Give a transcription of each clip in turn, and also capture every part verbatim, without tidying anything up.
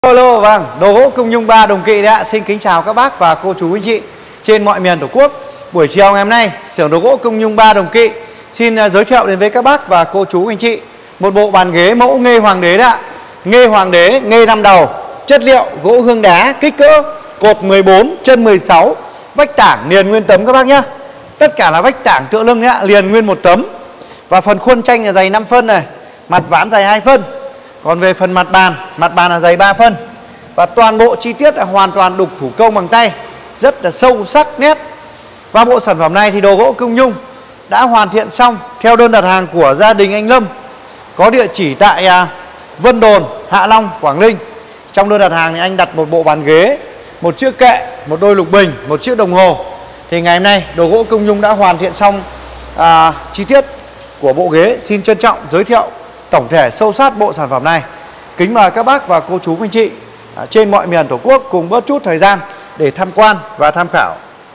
Hello, vâng, đồ gỗ Công Nhung ba Đồng Kỵ đấy ạ. Xin kính chào các bác và cô chú anh chị trên mọi miền Tổ quốc. Buổi chiều ngày hôm nay, xưởng đồ gỗ Công Nhung ba Đồng Kỵ xin giới thiệu đến với các bác và cô chú anh chị một bộ bàn ghế mẫu nghê hoàng đế đấy ạ. Nghê hoàng đế, nghê năm đầu, chất liệu gỗ hương đá, kích cỡ cột mười bốn, chân mười sáu, vách tảng liền nguyên tấm các bác nhá. Tất cả là vách tảng tựa lưng đấy ạ, liền nguyên một tấm. Và phần khuôn tranh là dày năm phân này, mặt ván dày hai phân. Còn về phần mặt bàn, mặt bàn là dày ba phân. Và toàn bộ chi tiết là hoàn toàn đục thủ công bằng tay, rất là sâu sắc nét. Và bộ sản phẩm này thì đồ gỗ Công Nhung đã hoàn thiện xong theo đơn đặt hàng của gia đình anh Lâm, có địa chỉ tại Vân Đồn, Hạ Long, Quảng Ninh. Trong đơn đặt hàng thì anh đặt một bộ bàn ghế, một chiếc kệ, một đôi lục bình, một chiếc đồng hồ. Thì ngày hôm nay đồ gỗ Công Nhung đã hoàn thiện xong à, chi tiết của bộ ghế. Xin trân trọng giới thiệu tổng thể sâu sát bộ sản phẩm này. Kính mời các bác và cô chú anh chị à, trên mọi miền Tổ quốc cùng bớt chút thời gian để tham quan và tham khảo.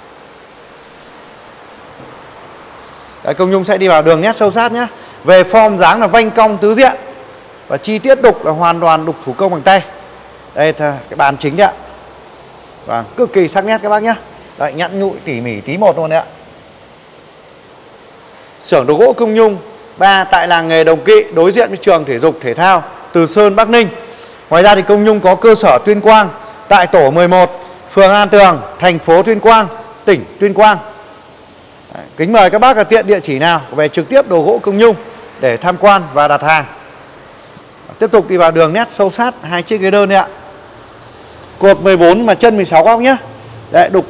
Đấy, Công Nhung sẽ đi vào đường nét sâu sát nhé. Về form dáng là vanh cong tứ diện, và chi tiết đục là hoàn toàn đục thủ công bằng tay. Đây là cái bàn chính đấy ạ. Và cực kỳ sắc nét các bác nhé. Đấy, nhẵn nhụi tỉ mỉ tí một luôn đấy ạ. Xưởng đồ gỗ Công Nhung ba tại làng nghề Đồng Kỵ, đối diện với trường thể dục thể thao Từ Sơn, Bắc Ninh. Ngoài ra thì Công Nhung có cơ sở Tuyên Quang tại tổ mười một, phường An Tường, thành phố Tuyên Quang, tỉnh Tuyên Quang. Đấy, kính mời các bác là tiện địa chỉ nào về trực tiếp đồ gỗ Công Nhung để tham quan và đặt hàng. Tiếp tục đi vào đường nét sâu sát hai chiếc ghế đơn đấy ạ. Cột mười bốn mà chân mười sáu góc nhé. Đấy, đục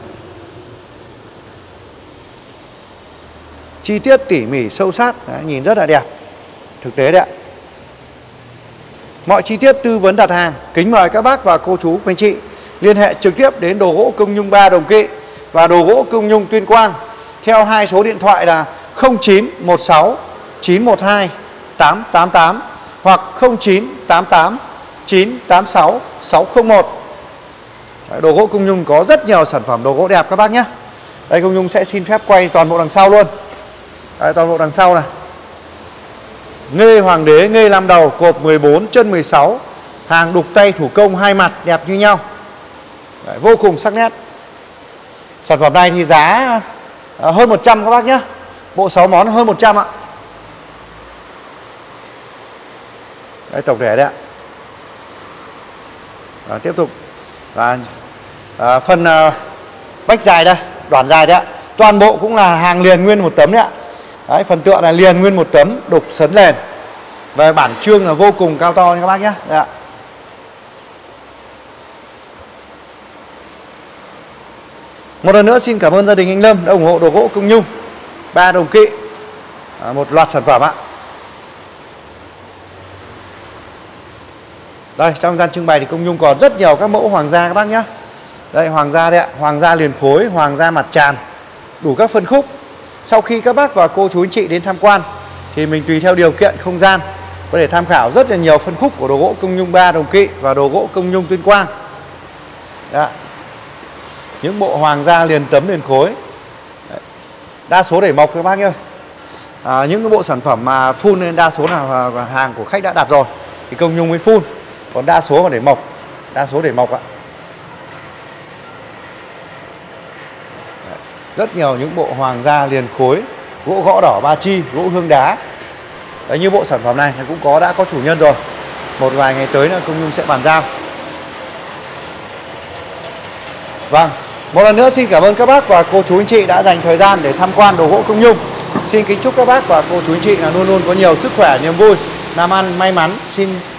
chi tiết tỉ mỉ sâu sát. Đấy, nhìn rất là đẹp, thực tế đấy ạ. Mọi chi tiết tư vấn đặt hàng, kính mời các bác và cô chú anh chị liên hệ trực tiếp đến đồ gỗ Công Nhung ba Đồng Kỵ và đồ gỗ Công Nhung Tuyên Quang theo hai số điện thoại là không chín một sáu chín một hai tám tám tám hoặc không chín tám tám chín tám sáu sáu không một. Đồ gỗ Công Nhung có rất nhiều sản phẩm đồ gỗ đẹp các bác nhé. Đây, Công Nhung sẽ xin phép quay toàn bộ đằng sau luôn. Đây, toàn bộ đằng sau này. Nghê hoàng đế, nghê năm đầu, cột mười bốn, chân mười sáu, hàng đục tay thủ công hai mặt đẹp như nhau. Đấy, vô cùng sắc nét. Sản phẩm này thì giá hơn một trăm các bác nhé. Bộ sáu món hơn một trăm ạ. Đấy, tổng thể đấy ạ. Đó, tiếp tục và à, phần à, vách dài đây, đoạn dài đấy ạ. Toàn bộ cũng là hàng liền nguyên một tấm đấy ạ. Đấy, phần tựa là liền nguyên một tấm, đục sấn nền. Và bản chương là vô cùng cao to nha các bác nhé. Đấy ạ. Một lần nữa xin cảm ơn gia đình anh Lâm đã ủng hộ đồ gỗ Công Nhung ba Đồng Kỵ à, một loạt sản phẩm ạ. Đây, trong gian trưng bày thì Công Nhung còn rất nhiều các mẫu hoàng gia các bác nhé. Đây, hoàng gia đấy ạ, hoàng gia liền khối, hoàng gia mặt tràn, đủ các phân khúc. Sau khi các bác và cô chú anh chị đến tham quan thì mình tùy theo điều kiện không gian có thể tham khảo rất là nhiều phân khúc của đồ gỗ Công Nhung ba Đồng Kỵ và đồ gỗ Công Nhung Tuyên Quang. Đó. Những bộ hoàng gia liền tấm liền khối. Đấy. Đa số để mộc các bác nhé. À, những cái bộ sản phẩm mà full nên đa số là hàng của khách đã đặt rồi thì Công Nhung mới full. Còn đa số là để mộc, đa số để mộc ạ. Đấy. Rất nhiều những bộ hoàng gia liền khối, gỗ gõ đỏ ba chi, gỗ hương đá. Đấy, như bộ sản phẩm này cũng có đã có chủ nhân rồi. Một vài ngày tới nữa Công Nhung sẽ bàn giao. Vâng, một lần nữa xin cảm ơn các bác và cô chú anh chị đã dành thời gian để tham quan đồ gỗ Công Nhung. Xin kính chúc các bác và cô chú anh chị là luôn luôn có nhiều sức khỏe, niềm vui, làm ăn may mắn. Xin